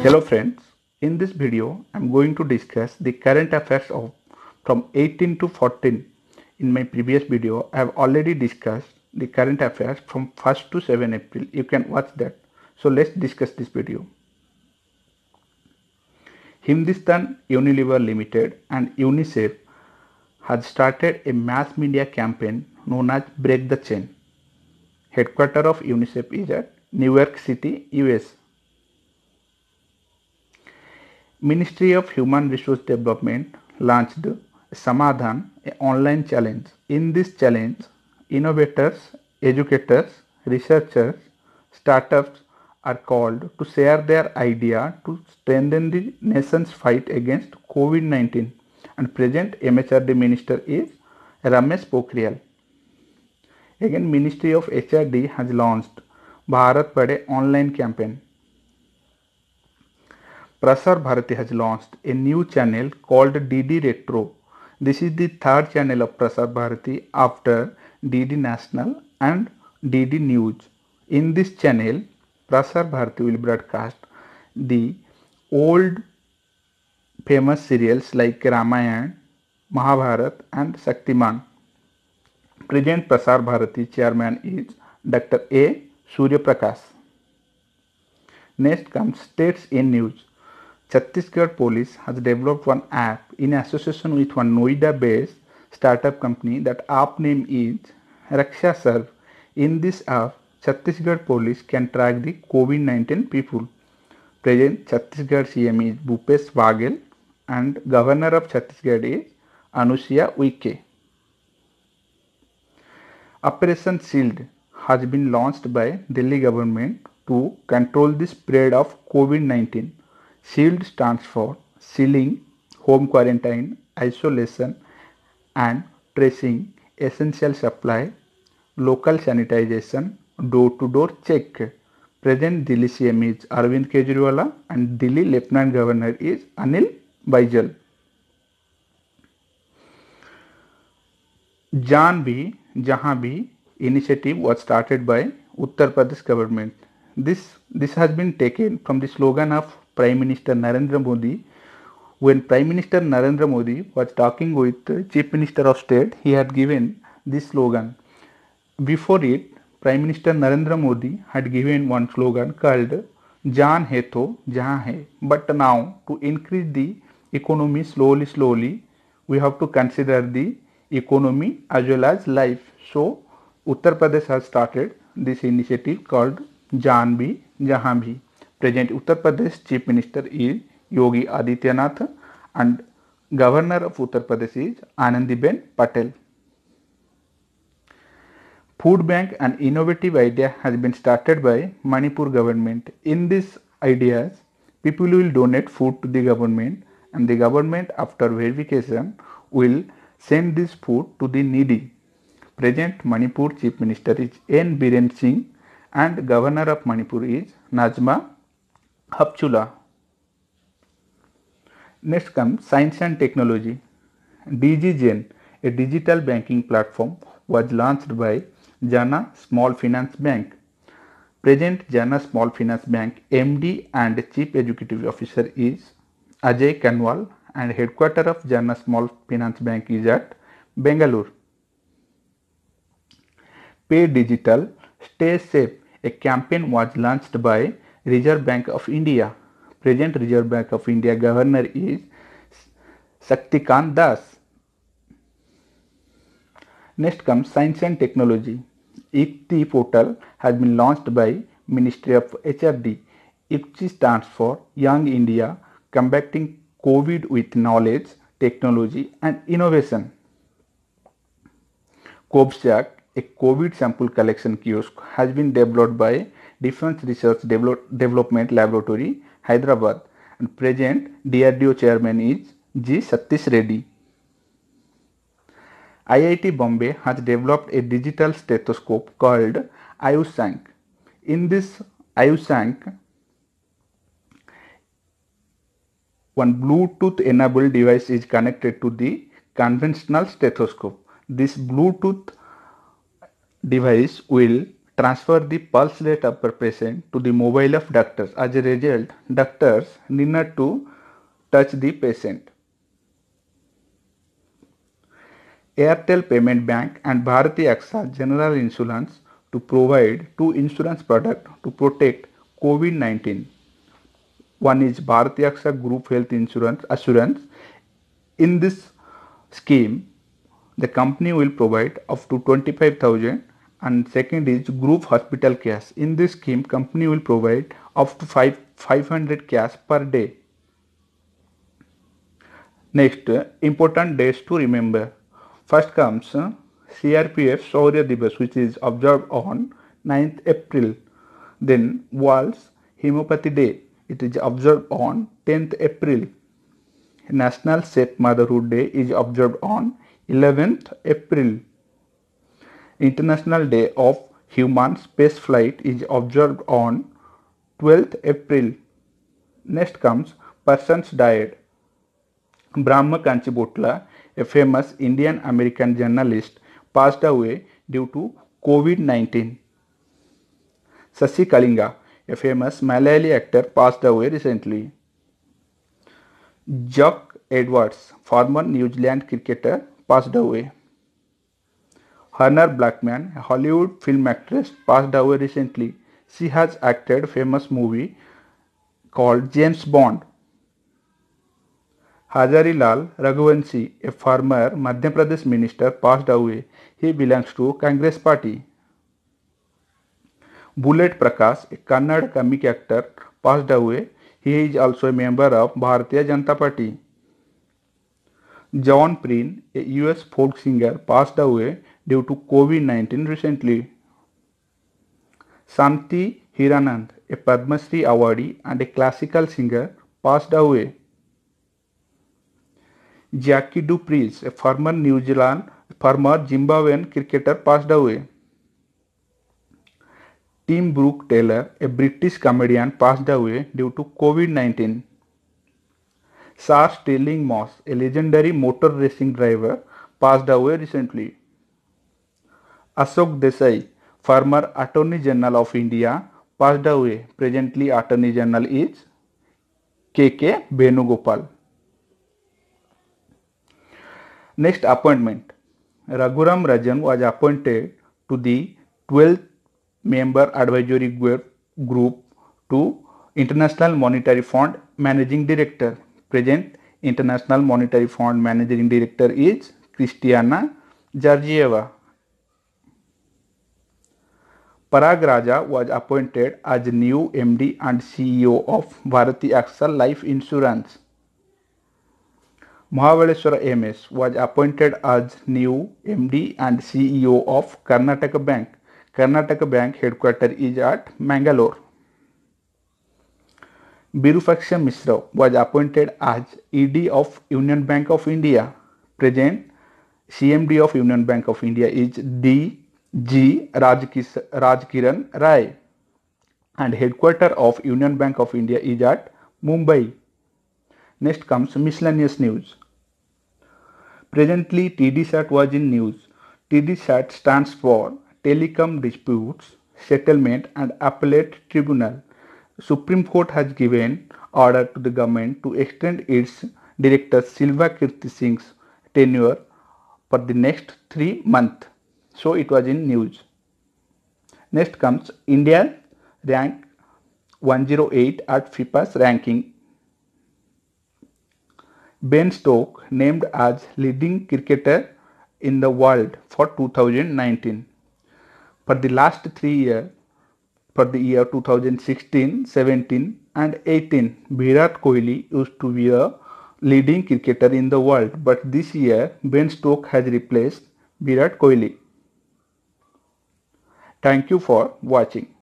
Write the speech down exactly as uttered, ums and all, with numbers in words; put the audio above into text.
Hello friends, in this video I am going to discuss the current affairs of from eighteen to fourteen. In my previous video I have already discussed the current affairs from first to seventh April. You can watch that. So let's discuss this video. Hindustan Unilever Limited and UNICEF has started a mass media campaign known as Break the Chain. Headquarters of UNICEF is at New York City, U S. Ministry of Human Resource Development launched Samadhan, an online challenge. In this challenge, innovators, educators, researchers, startups are called to share their idea to strengthen the nation's fight against COVID nineteen, and present M H R D Minister is Ramesh Pokhriyal. Again, Ministry of H R D has launched Bharat Padhe online campaign. Prasar Bharati has launched a new channel called D D Retro. This is the third channel of Prasar Bharati after D D National and D D News. In this channel, Prasar Bharati will broadcast the old famous serials like Ramayana, Mahabharata and Shaktiman. Present Prasar Bharati chairman is Doctor A. Surya Prakash. Next comes States in News. Chhattisgarh Police has developed one app in association with one Noida-based startup company. That app name is Raksha Serve. In this app, Chhattisgarh Police can track the COVID nineteen people. Present Chhattisgarh C M is Bhupesh Baghel and Governor of Chhattisgarh is Anusuya Uike. Operation Shield has been launched by Delhi government to control the spread of COVID nineteen. SHIELD stands for Shielding, Home Quarantine, Isolation and Tracing, Essential Supply, Local Sanitization, Door-to-Door Check. Present Delhi C M is Arvind Kejriwal and Delhi Lieutenant Governor is Anil Baijal. Jaan Bhi, Jahan Bhi initiative was started by Uttar Pradesh government. This, this has been taken from the slogan of Prime Minister Narendra Modi. When Prime Minister Narendra Modi was talking with Chief Minister of State, he had given this slogan. Before it, Prime Minister Narendra Modi had given one slogan called Jaan hai to jahan hai. But now, to increase the economy slowly, slowly, we have to consider the economy as well as life. So, Uttar Pradesh has started this initiative called Jaan Bhi, Jahan Bhi. Present Uttar Pradesh Chief Minister is Yogi Adityanath and Governor of Uttar Pradesh is Anandiben Patel. Food bank and innovative idea has been started by Manipur government. In these ideas, people will donate food to the government and the government after verification will send this food to the needy. Present Manipur Chief Minister is N. Biren Singh and Governor of Manipur is Najma Hapchula. Next comes Science and Technology. DigiGen, a digital banking platform, was launched by Jana Small Finance Bank. Present Jana Small Finance Bank M D and Chief Executive Officer is Ajay Kanwal and headquarters of Jana Small Finance Bank is at Bangalore. Pay Digital, Stay Safe, a campaign was launched by Reserve Bank of India. Present Reserve Bank of India Governor is Shaktikant Das. Next comes Science and Technology. I C T portal has been launched by Ministry of H R D. I C T stands for Young India, Combating COVID with Knowledge, Technology and Innovation. COVSAC, a COVID sample collection kiosk, has been developed by Defense Research Develop Development Laboratory, Hyderabad, and present D R D O chairman is G. Satish Reddy. I I T Bombay has developed a digital stethoscope called Ayushank. In this Ayushank, one Bluetooth enabled device is connected to the conventional stethoscope. This Bluetooth device will transfer the pulse rate of the patient to the mobile of doctors. As a result, doctors need not to touch the patient. Airtel Payment Bank and Bharati AXA General Insurance to provide two insurance products to protect COVID nineteen. One is Bharati AXA Group Health Insurance Assurance. In this scheme, the company will provide up to twenty-five thousand, and second is Group Hospital Cash. In this scheme, company will provide up to five hundred cash per day. Next, important days to remember. First comes C R P F Shaurya Divas, which is observed on ninth April. Then World's Homeopathy Day. It is observed on tenth April. National Safe Motherhood Day is observed on eleventh April. International Day of Human Space Flight is observed on twelfth April. Next comes Person's Diet. Brahma Kanchibhotla, a famous Indian American journalist, passed away due to COVID nineteen. Sasi Kalinga, a famous Malayali actor, passed away recently. Jock Edwards, former New Zealand cricketer, passed away. Hannah Blackman, a Hollywood film actress, passed away recently. She has acted a famous movie called James Bond. Hazarilal Raghuvanshi, a former Madhya Pradesh minister, passed away. He belongs to Congress party. Bullet Prakash, a Kannada comic actor, passed away. He is also a member of Bharatiya Janata Party. John Prine, a U S folk singer, passed away due to COVID nineteen recently. Shanti Hiranand, a Padma Shri awardee and a classical singer, passed away. Jackie du Preez, a former New Zealand, former Zimbabwean cricketer, passed away. Tim Brooke Taylor, a British comedian, passed away due to COVID nineteen. Sir Stirling Moss, a legendary motor racing driver, passed away recently. Ashok Desai, former Attorney General of India, passed away. Presently, Attorney General is K K Venugopal. Next appointment. Raghuram Rajan was appointed to the twelfth member advisory group to International Monetary Fund Managing Director. Present International Monetary Fund Managing Director is Kristalina Georgieva. Parag Raja was appointed as new M D and C E O of Bharati AXA Life Insurance. Mahabaleshwara M S was appointed as new M D and C E O of Karnataka Bank. Karnataka Bank headquarters is at Mangalore. Virupaksha Mishra was appointed as E D of Union Bank of India. Present C M D of Union Bank of India is D G Rajkiran Rai, and headquarters of Union Bank of India is at Mumbai. Next comes miscellaneous news. Presently, T D SAT was in news. T D SAT stands for Telecom Disputes Settlement and Appellate Tribunal. Supreme Court has given order to the government to extend its director Shilpa Kirti Singh's tenure for the next three months. So it was in news. Next comes India rank one oh eight at FIFA's ranking. Ben Stokes named as leading cricketer in the world for two thousand nineteen. For the last three years, for the year two thousand sixteen, seventeen and eighteen, Virat Kohli used to be a leading cricketer in the world, but this year Ben Stokes has replaced Virat Kohli. Thank you for watching.